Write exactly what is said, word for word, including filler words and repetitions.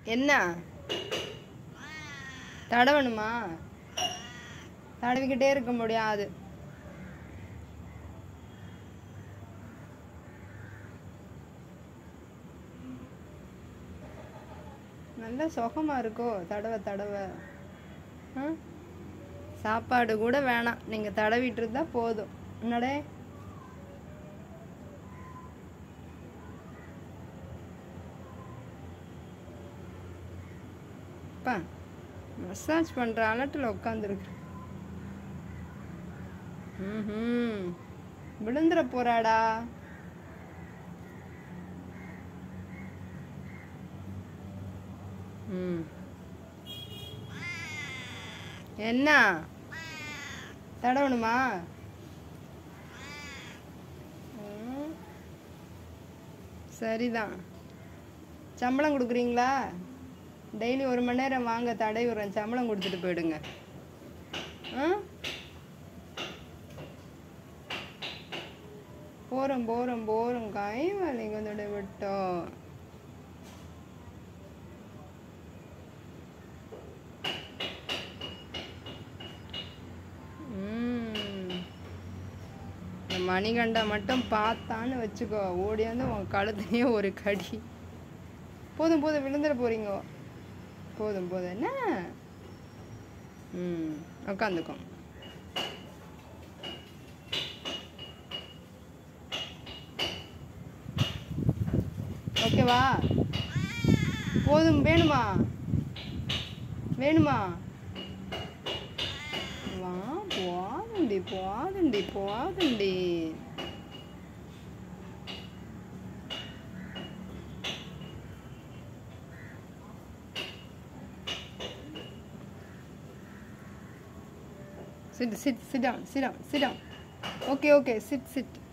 என்ன தடவணுமா? தடவிக்கிட்டே இருக்க முடியாது. நல்ல சுகமா இருக்கோ தடவை தடவை. சாப்பாடு கூட வேணாம், நீங்க தடவிட்டு இருந்தா போதும். என்னடே மசாஜ் பண்ற அலட்டில் உட்காந்துருக்கு. ம் விழுந்துட போறாடா. ம் என்ன தடவணுமா? சரிதான். சம்பளம் கொடுக்குறீங்களா? டெய்லி ஒரு மணி நேரம் வாங்க, தடை விடுறேன். சம்பளம் கொடுத்துட்டு போயிடுங்க. ஆ போகிறோம் போகிறோம் போகிறோம். கை வலிங்க வந்துட விட்டோம். மணிகண்டா மட்டும் பார்த்தான்னு வச்சுக்கோ, ஓடியாந்து உன் கழுத்தையே ஒரு கடி. போதும் போதும், விழுந்துட போறீங்க. போதும் போதும். என்ன ம் உட்காந்துக்கோ. ஓகேவா? போதும். வேணுமா வேணுமா? வா போதுண்டி போதுண்டி போதுண்டி. Sit, sit, sit down, sit down, sit down. Okay, okay, sit, sit.